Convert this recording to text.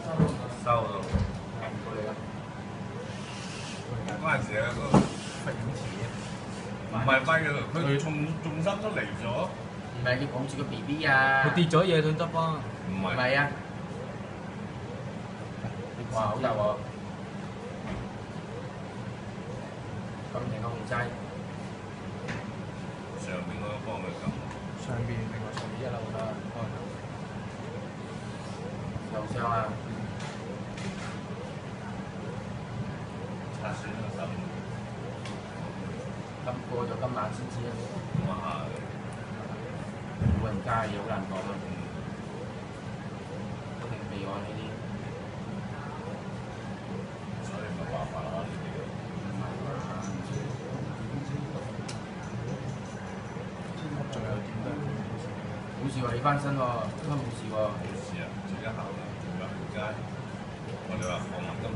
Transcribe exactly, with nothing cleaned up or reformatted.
收到。 過嚟啦。 嗰陣時啊，嗰個肥唔係跛嘅，佢重重心都嚟咗。 唔係，你講住個 B B 啊！ 佢跌咗嘢佢得啊！ 唔係。 唔係啊！哇，好大喎！咁定個紅劑， 上邊嗰個幫佢撳。 上邊另外上邊一樓得開受傷啊！ 擦損個手。 咁過咗今晚先知啊！ 咁啊老人家嘅嘢好難講啊！一定備案呢啲。 所以咪話法啦呢啲。 仲有點得？ 冇事喎，你翻身喎，應該冇事喎。 冇事啊，自己行啦，做緊行街。我哋話放慢急